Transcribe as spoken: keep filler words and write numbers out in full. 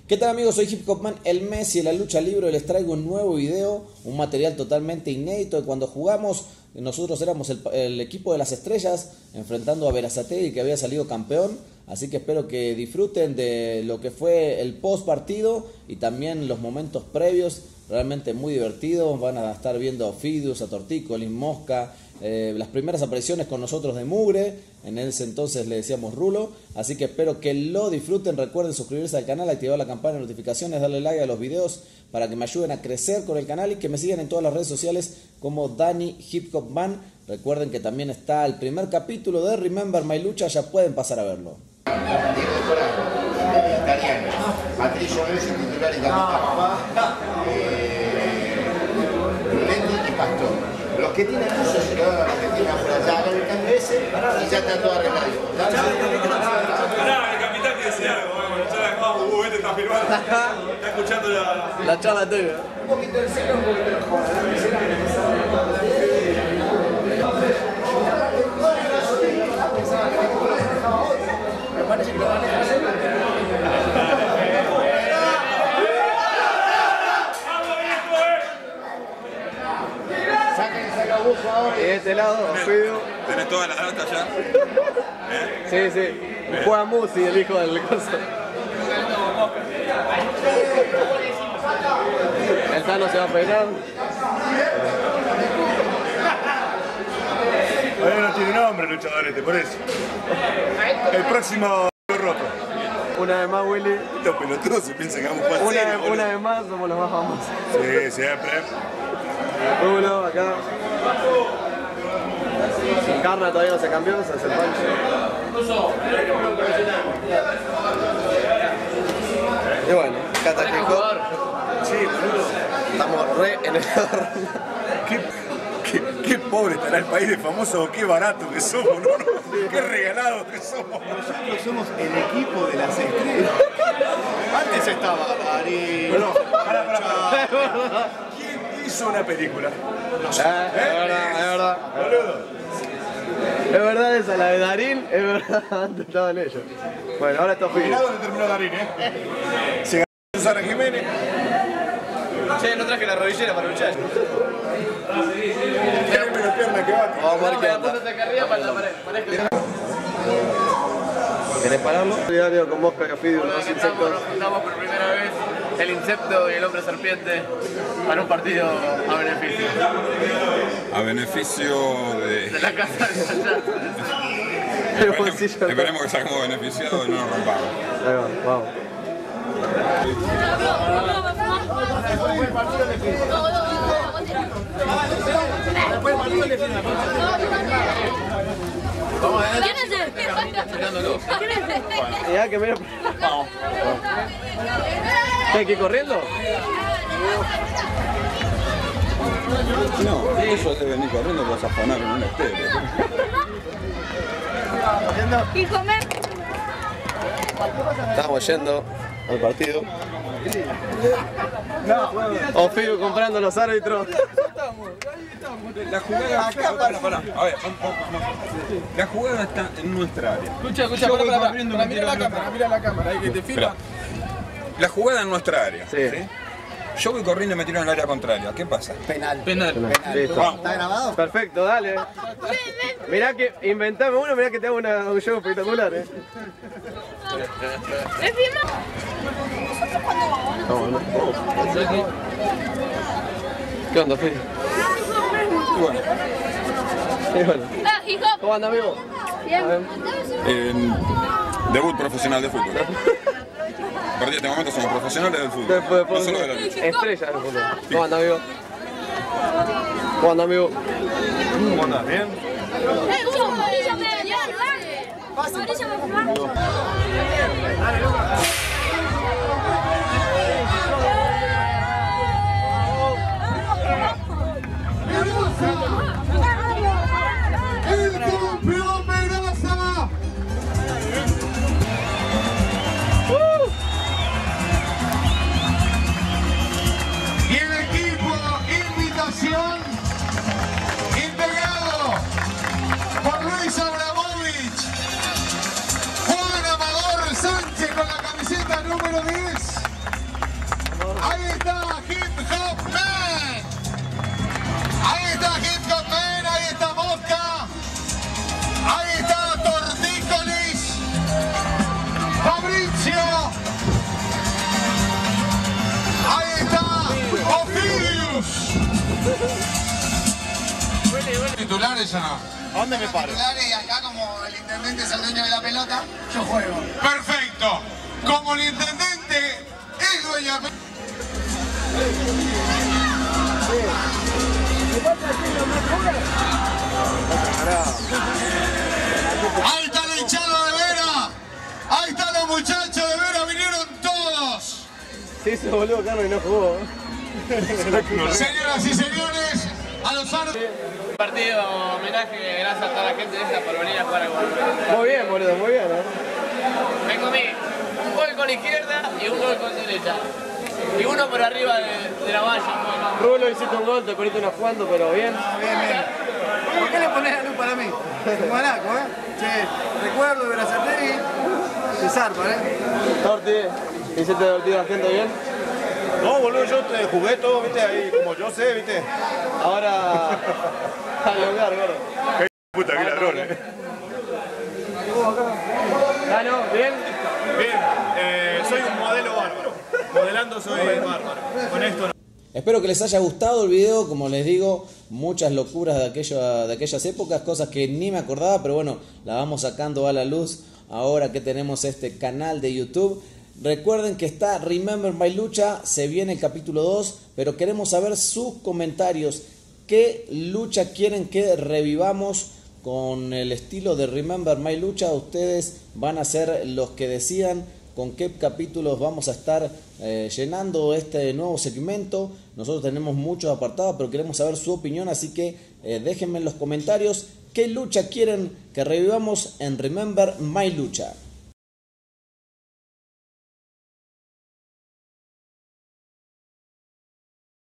¿Qué tal amigos? Soy Hip Hop Man, el Messi de la lucha libre. Les traigo un nuevo video, un material totalmente inédito de cuando jugamos. Nosotros éramos el, el equipo de las estrellas enfrentando a Berazategui, que había salido campeón. Así que espero que disfruten de lo que fue el post partido y también los momentos previos. Realmente muy divertidos. Van a estar viendo a Fidius, a Tortico, a Lin Mosca, eh, las primeras apariciones con nosotros de Mugre. En ese entonces le decíamos Rulo. Así que espero que lo disfruten. Recuerden suscribirse al canal, activar la campana de notificaciones, darle like a los videos para que me ayuden a crecer con el canal y que me sigan en todas las redes sociales como Dani Hip Hop Man. Recuerden que también está el primer capítulo de Remember My Lucha, ya pueden pasar a verlo. Italiano, Patricio Messi titular y capitán, Brunetti y Pastor. Los que tienen uso se quedaron, los que tienen afuera, ya hagan el cambio ese y ya está todo arreglado. Pará, el capitán que decía algo, uh, este está filmando, está escuchando la... La charla tuya. Un poquito de cero, un poquito de joven. Me parece que lo van a hacer. Y de este lado, Fidio. ¿Tenés toda la data ya? ¿Eh? Sí, sí. Juega Musi, el hijo del coso. El Tano se va a peinar. Ahora no tiene nombre el luchador este, por eso. El próximo roto. Una vez más, Willy. Estos pelotudos se piensan que vamos a jugar Una, serio, una vez más, somos los más famosos. Sí, siempre. Uno, acá. Carna todavía no se cambió, se hace el pancho. Y bueno, Cata Hip Hop. Sí, boludo. Estamos re en el horno. Qué, qué, qué pobre estará el país de famosos, qué barato que somos, ¿no? Qué regalados que somos. Nosotros somos el equipo de las estrellas. Antes estaba Darín. Bueno, pará, pará, pará. ¿Quién hizo una película? Eh, es verdad, es verdad. Boludo. Es verdad esa, la de Darín, es verdad, antes estaban ellos. Bueno, ahora está Mirá Fidio. dónde terminó Darín, ¿eh? Se ganó Susana Jiménez. Che, no traje la rodillera para luchar. Tiene menos pierna que Bati. Vamos a ver qué onda. ¿Querés pararlo? Solidario con Mosca y Fidio, los Estamos, insectos. nos juntamos por primera vez el insecto y el hombre serpiente para un partido a beneficio A beneficio de... de la casa de allá. El bolsillo acá. Esperemos que salgamos beneficiados y no nos rompamos. Ahí va, vamos. ¿Quién es él? ¿Quién es él? Ya que mira. ¿Hay que ir corriendo? No, ellos deben ir corriendo para afanar en un estéreo. ¿Y comer? Estamos yendo al partido. O Fidio comprando los árbitros. La jugada... Pará, pará. A ver, vamos, vamos, vamos. La jugada está en nuestra área. Escucha, escucha, Yo para, voy para, corriendo, para, me mira tiro la al cámara, mira la cámara, ahí que te Espera. filma. La jugada en nuestra área. Sí. Yo voy corriendo y me tiro en el área contraria. ¿Qué pasa? Penal. Penal. Listo. Vamos. ¿Está grabado? Perfecto, dale. Mirá que inventame uno, mirá que te hago una, un show espectacular, eh. ¿Me filma? ¿Nosotros cuándo vamos? No, no. ¿Qué onda, Fidio? Y bueno, Y bueno. Ah, hip hop. ¿Cómo anda, amigo? Bien. en debut profesional de fútbol. A partir de este momento somos profesionales del fútbol. Después, No después, solo de la lucha. estrella del fútbol. ¿Cómo anda, amigo? ¿Cómo anda, amigo? ¿Cómo andás? ¿Bien? Eh, Hugo, Mauricio me dio a filmar. Mauricio me filmar. ¡El campeón Pedraza! Y el equipo, invitación, integrado por Luis Abramovich, Juan Amador Sánchez con la camiseta número diez. Man. Ahí está Hip Hop Man, ahí está Mosca. Ahí está Tortícolis. Fabricio. Ahí está Ophilius. ¿Titulares o no? ¿A dónde me paro? Y acá como el intendente es el dueño de la pelota, yo juego. Perfecto. Como el intendente es dueño de la pelota. Ahí está el hinchado de Vera. Ahí están los muchachos de Vera, vinieron todos. Se hizo boludo Carlos y no jugó. Señoras y señores, a los aros. Partido homenaje, gracias a toda la gente de esta por venir a jugar al gol. Muy bien, boludo, muy bien, ¿eh? Me comí un gol con izquierda y un gol con derecha. Y uno por arriba de, de la valla. Rulo hiciste un gol, te poniste unos cuantos, pero bien. Bien, bien. ¿Por qué le pones la luz para mí? Un guanaco, ¿eh? Che, recuerdo de Berazategui, se zarpa, ¿eh? Torti, ¿hiciste divertido a la gente bien? No, boludo, yo te jugué todo, viste, ahí como yo sé, viste. Ahora a lograr, gordo. Qué puta, qué ladrón, eh. Gano, ¿bien? Bien, eh, soy un modelo bárbaro. Modelando soy bárbaro. Con esto no. Espero que les haya gustado el video, como les digo, muchas locuras de, aquello, de aquellas épocas, cosas que ni me acordaba, pero bueno, la vamos sacando a la luz ahora que tenemos este canal de YouTube. Recuerden que está Remember My Lucha, se viene el capítulo dos, pero queremos saber sus comentarios. ¿Qué lucha quieren que revivamos con el estilo de Remember My Lucha? Ustedes van a ser los que decidan con qué capítulos vamos a estar eh, llenando este nuevo segmento. Nosotros tenemos muchos apartados, pero queremos saber su opinión, así que eh, déjenme en los comentarios qué lucha quieren que revivamos en Remember My Lucha.